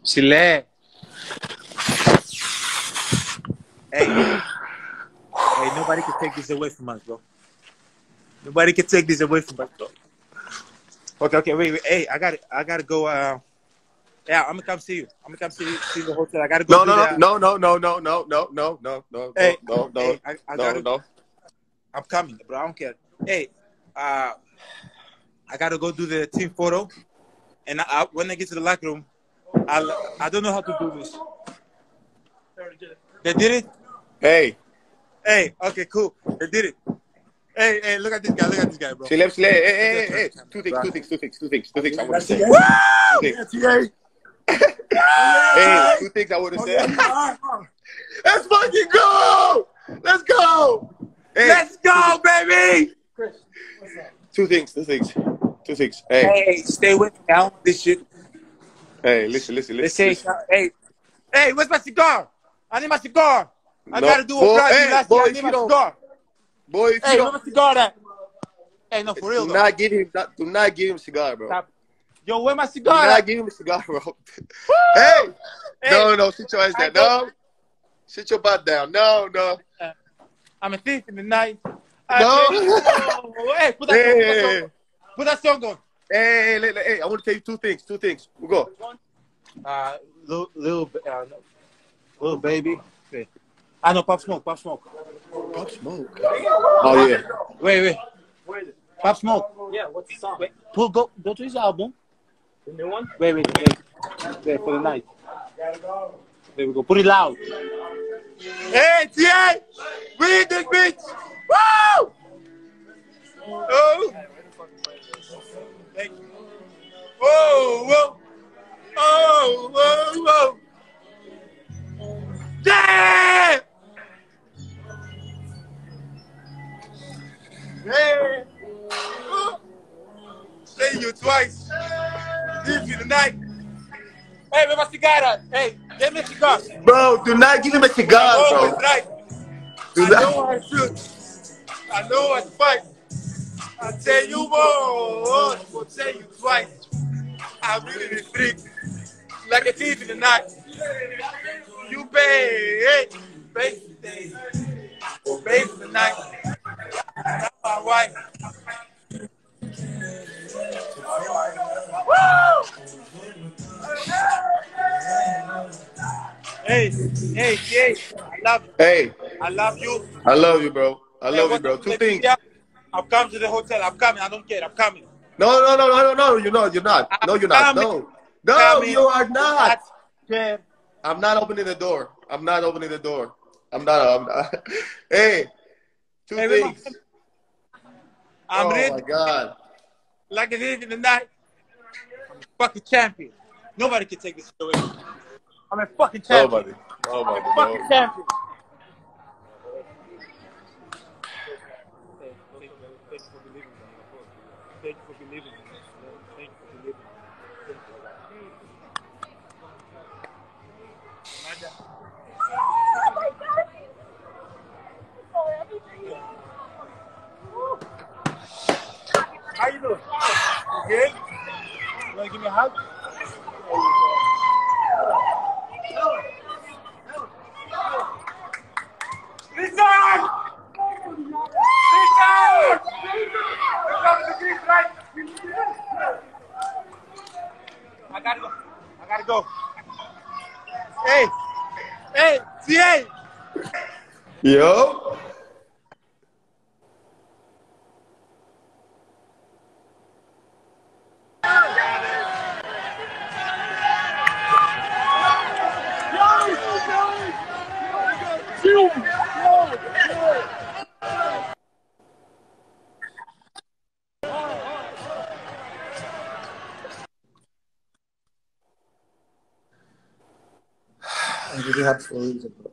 Chile. Hey, nobody can take this away from us, bro. Nobody can take this away from us, bro. Okay, wait. Hey, I gotta go. Yeah, I'm gonna come see you. I'm gonna come see the hotel. I gotta go. No. Hey, No. I gotta. I'm coming, bro. I don't care. Hey, I gotta go do the team photo, and when I get to the locker room, I don't know how to do this. They did it. Hey, okay, cool. They did it. Hey, look at this guy, bro. Hey. Two things. I want to say. Hey, 2 things I want to say. Let's fucking go! Let's go! Hey, Let's go, baby! Chris, what's up? Two things. Hey, stay with me. I don't want this shit. Hey, listen. Hey, where's my cigar? I need my cigar. I No, gotta do a boy, project hey, last boy, year. I if need you my don't- cigar. Boy, if Hey, you where's don't, my cigar at? Hey, no, for real do though. not give him a cigar, bro. Stop. Yo, where my Do cigar not at? give him a cigar, bro. Hey! No, sit your ass down. No. Sit your butt down. No. I'm a thief in the night. No. Hey, put that song. Put that song on. Hey, I want to tell you 2 things. We'll go. Little baby. Okay. I know Pop Smoke. Pop Smoke. Oh, yeah. Wait. Where is it? Pop Smoke. Yeah, what's the song? Wait, go to his album. The new one? Wait, for the night. There we go. Put it loud. Hey, TA! Read this bitch! Woo! Oh! Thank you. Whoa! Yeah! Hey! Say you twice. Leave you tonight. Hey, where's my cigar? Hey, give me a cigar. Bro, do not give him a cigar, I'm bro. always right. I know I should. I know I fight. I tell you once, will tell you twice. I'm really the freak. Like a thief in the night. You pay, pay for the night. That's my wife. Woo! Hey, I love you. I love you, bro. Hey, 2 things. I'm coming to the hotel. I'm coming. I don't care. I'm coming. No. You're not. No, you're not. No, you are not. I'm not opening the door. I'm not. Hey, 2 things. I'm ready. Oh my God. Like it is in the night. I'm a fucking champion. Nobody can take this away. I'm a fucking champion. Nobody. I'm a fucking champion. Thank you for believing in me. How you doing? You good? You want to give me a hug? Listen! I gotta go. Hey, TA! Yo. I really have for a reason, bro.